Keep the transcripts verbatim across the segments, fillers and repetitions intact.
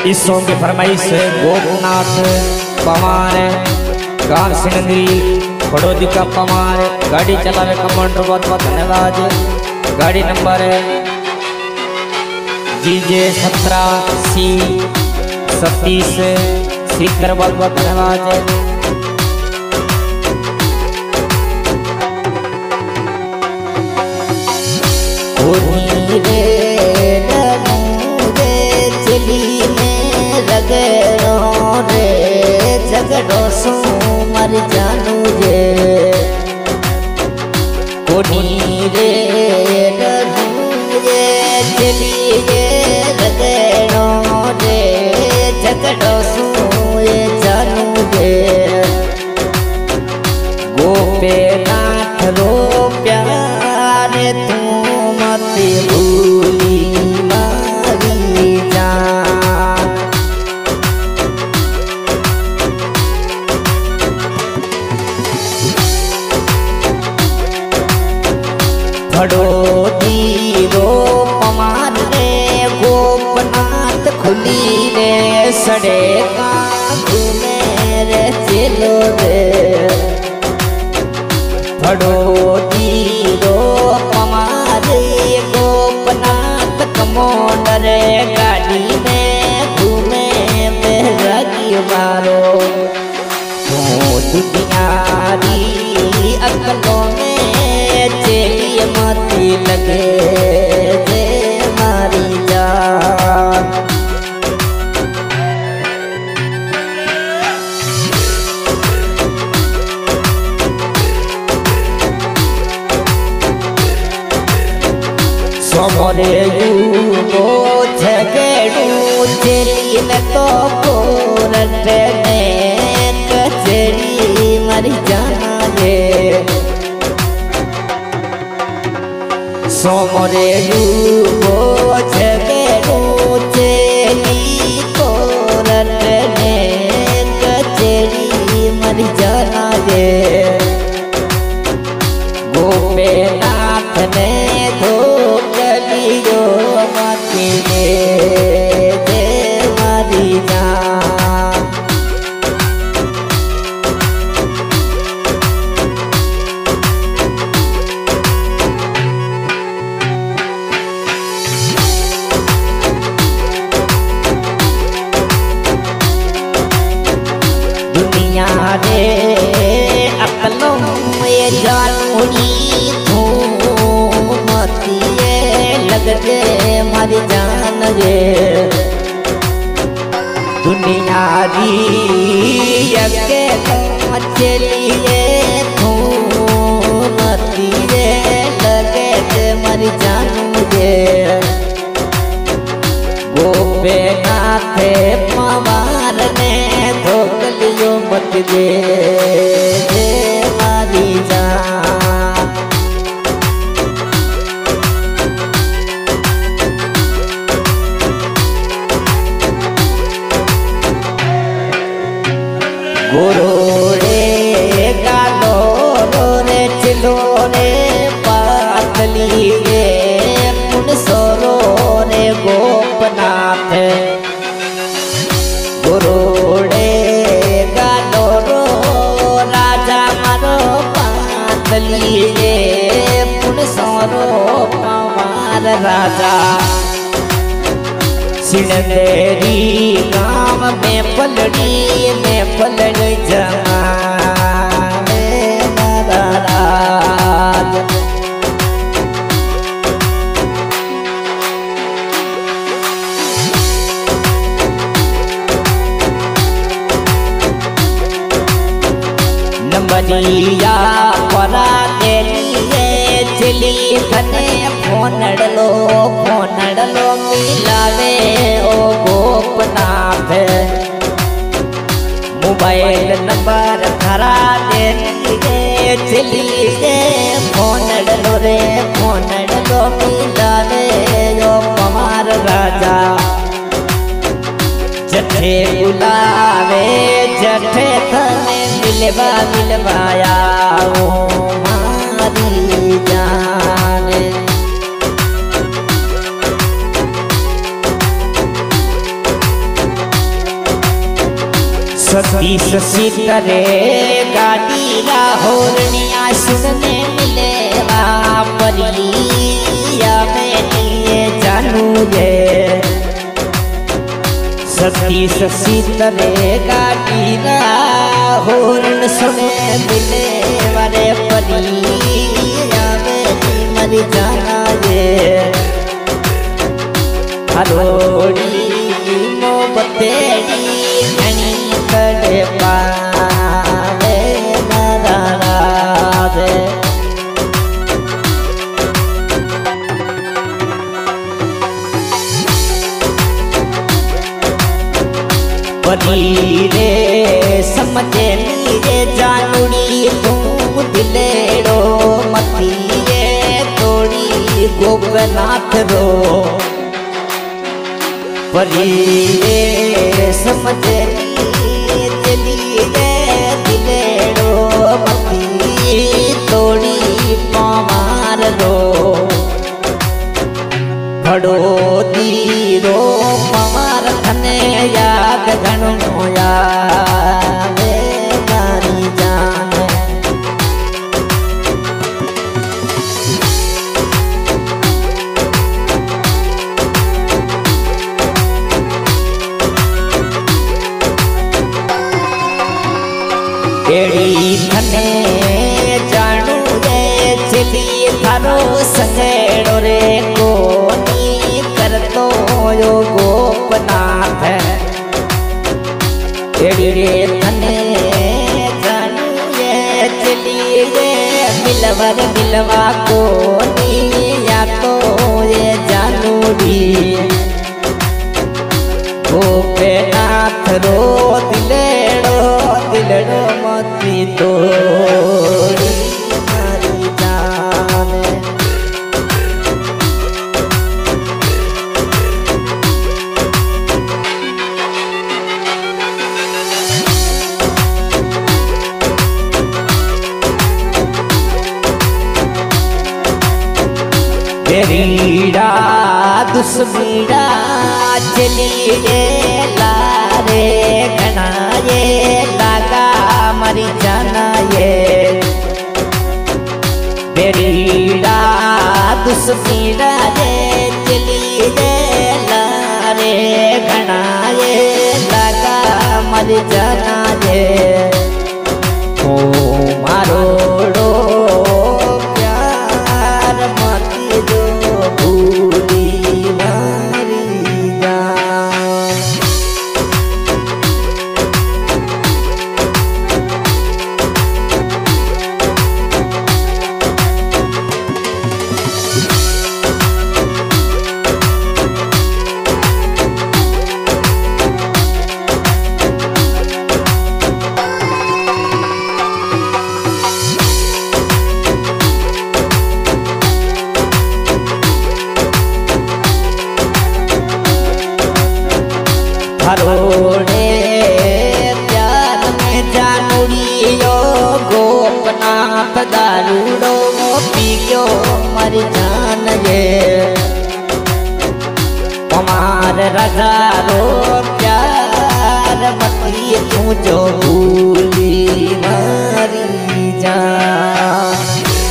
इस सॉन्ग की फरमाइश गोपनाथ पवार गांव सिंदरी बड़ोदी का पवार। गाड़ी चला रहे कमांडर बहुत बहुत धन्यवाद। गाड़ी नंबर जी जे सत्रह सी सतीश सीकर बहुत बहुत धन्यवाद। चली में रगड़ो रे झगड़ो सो मर जानू रे कोनी रे रे चली रगड़ो रे झगड़ो सो जानू रे गोपे नाथ रो प्यार तू मत भूली मारी जान। बड़ोदी रो पमार रे गोपनाथ खुली रे सड़े का घूमे रे चलो रे बड़ोदी रो पमार गोपनाथ कमोडर गाड़ी में घूमे बेहरागी मारो दुनियारी अकलों में चेली मती लगे दे मारी जान। सोमरे युगो झगड़ू चेली में तो कोरट में कचरी मर जाना रे सोमरे युगो झगड़ू चेली कोरट में कचरी मर जाना रे गोपे नाथ ने धोकलियो माती दे दे मारी जान। दुनिया रे अकलों ये जानूनी लगते मारी जान रे दुनिया री यके चलिए मती रे लगते मारी जान रे गोपे नाथ पवार ने धोकलियो मत दे दे मारी जान। गोरोड़े गालो रो रे चिलो रे पातली रे पुन सोरो रे गोपनाथ गोरोड़े गालो रो राजा मारो पातली रे पुन सोरो पवार राजा सिंदरी गाँव में पलड़ी में पलड़ी जमाने नाराज नंबरिया परा देलिए चली थने फोनड़लो फोनड़लो मिलावे ओ गोपनाथ मोबाइल नंबर धरा देलिए चलिए फोनड़लो रे फोनड़लो मिलावे ओ पवार राजा जठे बुलावे जठे थने मिलवा मिलवाया ओ मारी जान। सती ससी करे गाड़ी होरनिया सुनने मिले परिया में ये जानू ये सती ससी करे गाड़ी होरन सुने मिले वाले परिया में मर जाना ये हरोड़ी मोहब्बतेरी घनी करे पावे नाराज़ परी रे समझे नीरे जानूड़ी तू दिलेड़ो मती ये तोड़ी गोपनाथ रो परी रे समझे चली रे दिलेड़ो मती तोड़ी पामार रो फड़ो दीरो पामार थने याद घणो याद मारी जान एड़ी थने जानू रे चली थारो संगेड़ो रे कोनी करतो यो गोपनाथ एड़ी रे थने जानू रे चली रे मिलवर मिलवा कोनी या तो ये जानू री गोपनाथ रो दिलेड़ो दिलेड़ो मती तोड़ी मारी जान तेरीड़ा दुश्मीड़ा चली ये लारे घना ये लागा मरी जाना ये तेरीड़ा दुश्मीड़ा ये चली ये लारे घना ये लागा मरी जाना ये ओ मारोड़ो प्यार मती दो भूली मारी जान हरोड़े प्यार में जानूड़ी यो गोपनाथ दारूड़ो पियो मर जान ये हमार राजा रो प्यार मती तू जो भूली मारी जान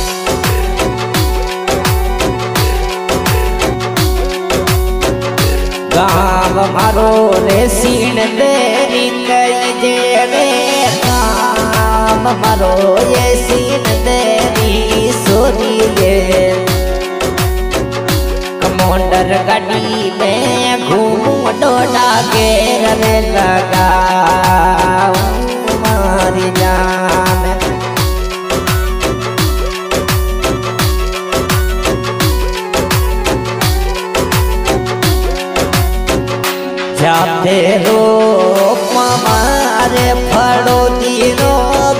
गाँव मारो रे सीन देरी कई जे रे गाँव मारो ये सीन देरी सोरी ये कमांडर गाड़ी में घूम डोडा घेर रे लगा मारी जान जाते रो मारे फड़ो दीरो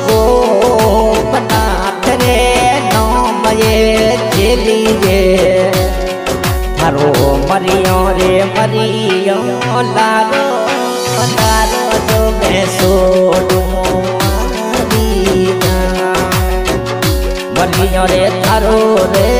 गोपनाथ रे नाम ये चलिए थारो मरियो रे मरियो लारो लारो जो मैं सोडू मारी जान मरियो रे थारो रे